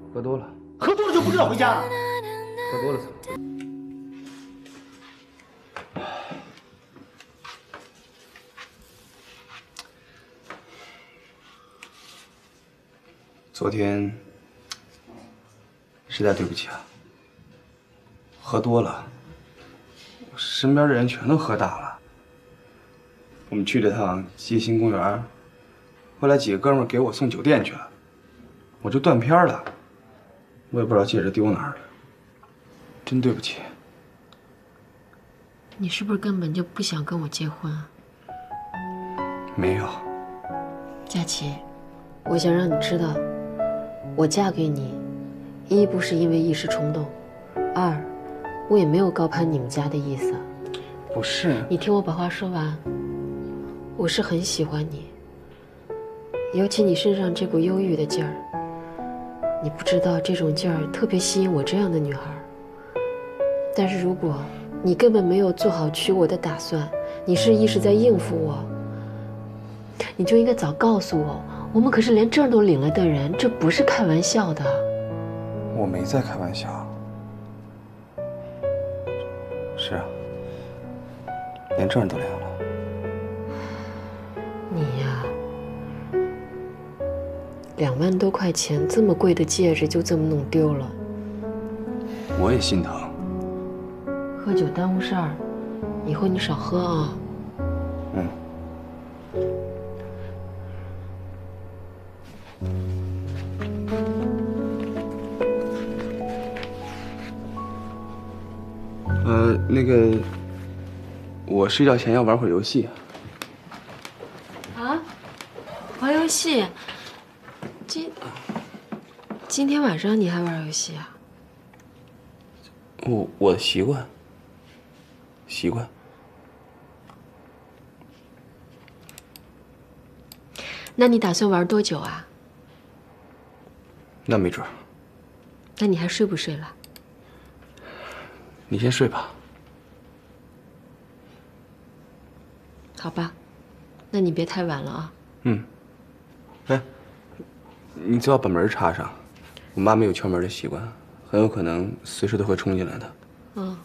喝多了。 喝多了就不知道回家了？ 喝多了怎么？昨天实在对不起啊，喝多了，身边的人全都喝大了。我们去了趟街心公园，后来几个哥们给我送酒店去了，我就断片了，我也不知道戒指丢哪儿了，真对不起。 你是不是根本就不想跟我结婚啊？ 没有， 佳琪，我想让你知道。我嫁给你，一不是因为一时冲动，二，我也没有高攀你们家的意思。 不是， 你听我把话说完。我是很喜欢你，尤其你身上这股忧郁的劲儿。你不知道这种劲儿特别吸引我这样的女孩。但是如果你根本没有做好娶我的打算，你是一直在应付我，你就应该早告诉我。我们可是连证都领了的人，这不是开玩笑的。 我没在开玩笑。是啊，连证都领了。 你呀，2万多块钱这么贵的戒指就这么弄丢了。 我也心疼。 喝酒耽误事儿，以后你少喝啊。 嗯。那个，我睡觉前要玩会儿游戏。 啊？玩游戏？今天晚上你还玩游戏啊？ 我的习惯。习惯。 那你打算玩多久啊？ 那没准儿。 那你还睡不睡了？ 你先睡吧。 好吧，那你别太晚了啊。 嗯。哎，你最好把门插上，我妈没有敲门的习惯，很有可能随时都会冲进来的。 嗯。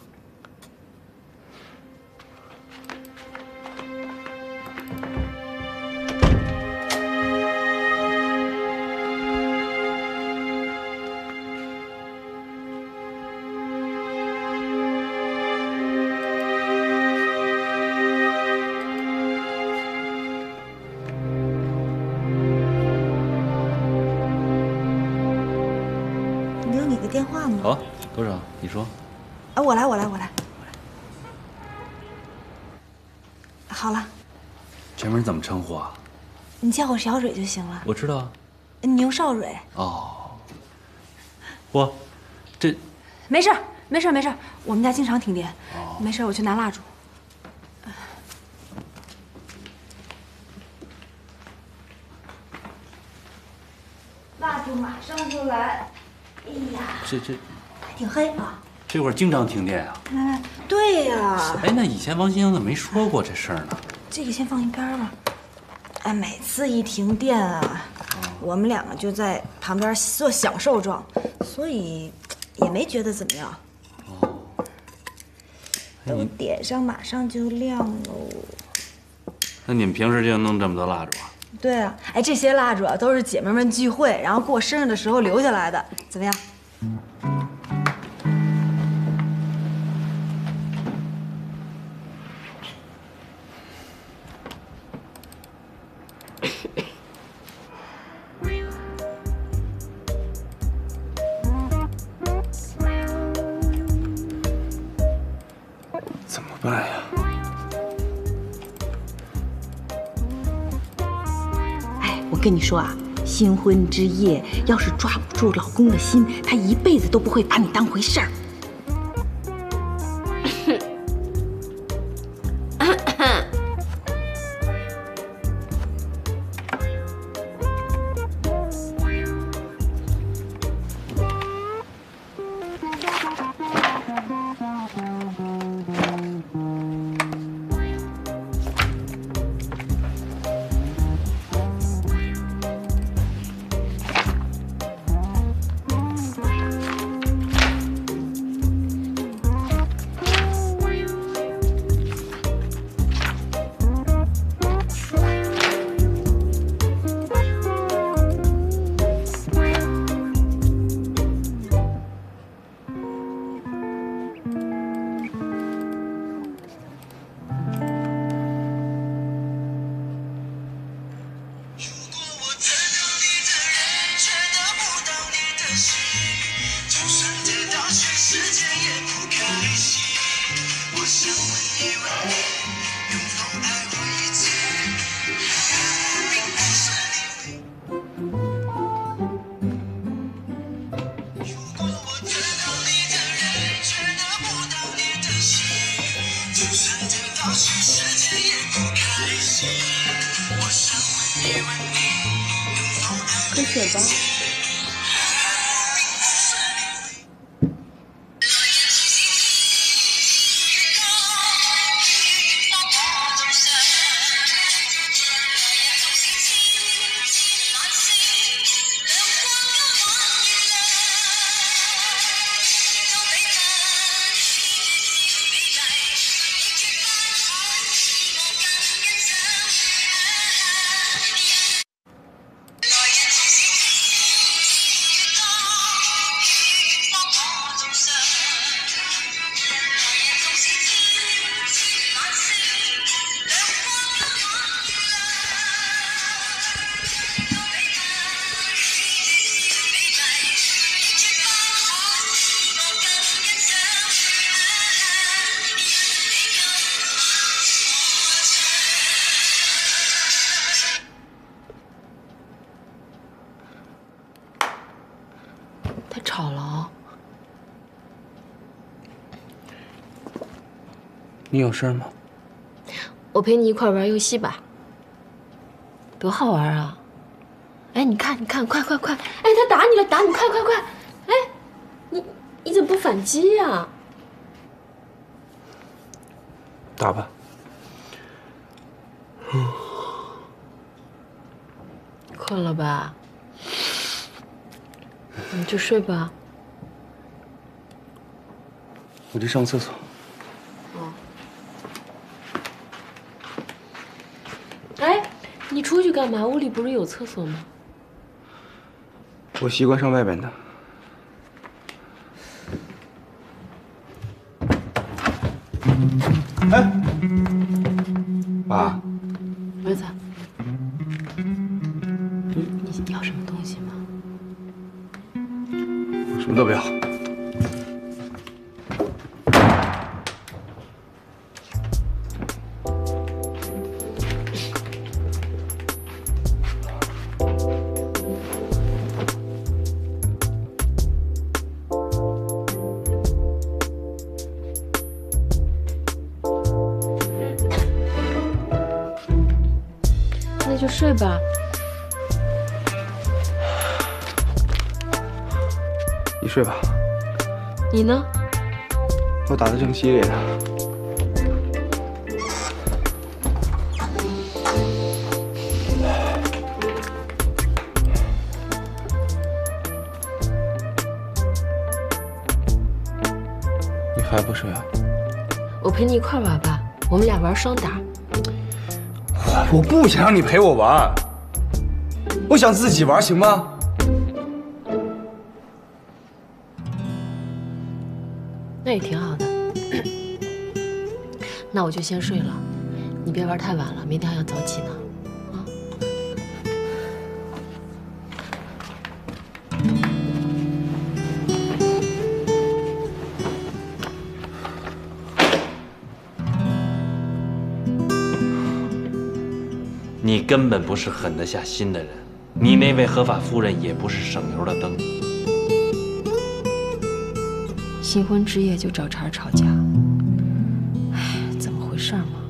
电话吗？ 好，多少？你说。 啊，我来。好了。 全名怎么称呼啊？ 你叫我小蕊就行了。 我知道啊。 牛少蕊。 哦。这。 没事，我们家经常停电。哦。没事，我去拿蜡烛。蜡烛马上就来。哎呀， 这还挺黑啊！ 这会儿经常停电啊？ 来，对呀。 哎，那以前王先生怎么没说过这事儿呢？ 这个先放一边吧。哎，每次一停电啊，我们2个就在旁边做享受状，所以也没觉得怎么样。哦。都点上，马上就亮喽。 那你们平时就弄这么多蜡烛啊？ 对啊，哎，这些蜡烛啊都是姐妹们聚会，然后过生日的时候留下来的，怎么样？ 怎么办呀？ 我跟你说啊，新婚之夜要是抓不住老公的心，他一辈子都不会把你当回事儿。 睡吧。太吵了哦。 你有事吗？ 我陪你一块玩游戏吧，多好玩啊！哎，你看，你看，快快快！哎，他打你了，打你，快快快！哎，你怎么不反击呀？ 打吧。 困了吧？你就睡吧。 我去上厕所。 哎，你出去干嘛？屋里不是有厕所吗？ 我习惯上外边的。哎，爸， 儿子，你要什么东西吗？ 我什么都不要。 那就睡吧。 你睡吧， 你呢？ 我打得正激烈呢。你还不睡啊？ 我陪你一块玩吧，我们俩玩双打。 我不想让你陪我玩，我想自己玩，行吗？ 那也挺好的。那我就先睡了，你别玩太晚了，明天还要早起呢。啊。 你根本不是狠得下心的人，你那位合法夫人也不是省油的灯。 新婚之夜就找茬吵架，哎，怎么回事嘛？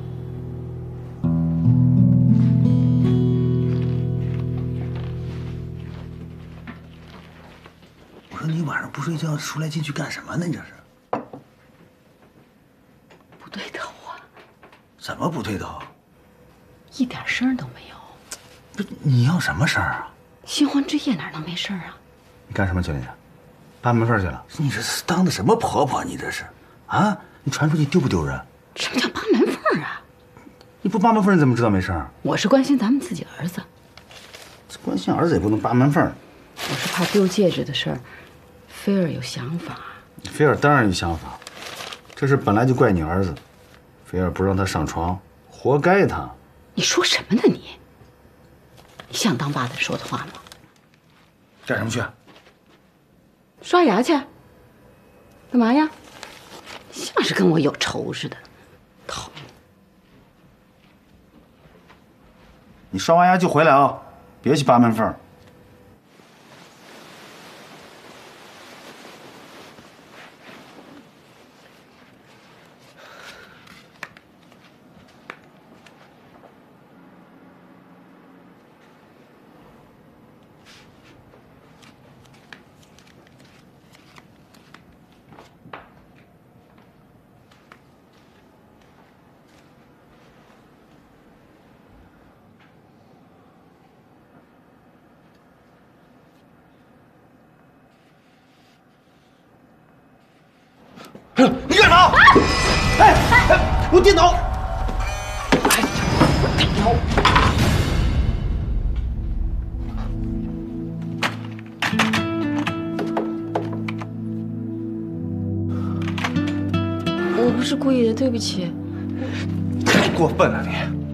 我说你晚上不睡觉，出来进去干什么呢？你这是？ 不对头啊， 怎么不对头？ 一点声儿都没有。 不是你要什么事儿啊？ 新婚之夜哪能没事儿啊？ 你干什么去了你？扒门缝去了？你这是当的什么婆婆？你这是啊？你传出去丢不丢人？ 什么叫扒门缝啊？ 你不扒门缝，你怎么知道没事儿？ 我是关心咱们自己儿子， 关心儿子也不能扒门缝。 我是怕丢戒指的事儿，菲儿有想法。 菲儿当然有想法，这事本来就怪你儿子，菲儿不让他上床，活该他。 你说什么呢你？你像当爸的说的话吗？ 干什么去？ 刷牙去。干嘛呀？像是跟我有仇似的。讨厌。 你刷完牙就回来啊，别去扒门缝。 我电脑。 我不是故意的，对不起。 太过分了你！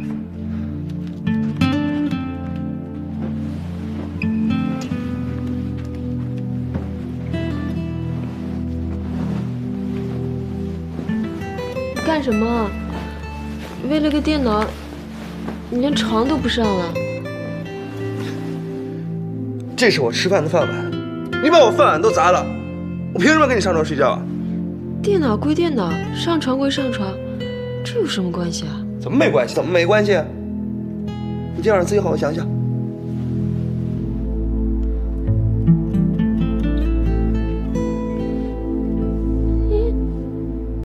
干什么？为了个电脑，你连床都不上了？ 这是我吃饭的饭碗，你把我饭碗都砸了，我凭什么跟你上床睡觉啊？ 电脑归电脑，上床归上床，这有什么关系啊？ 怎么没关系？怎么没关系？你今晚上自己好好想想。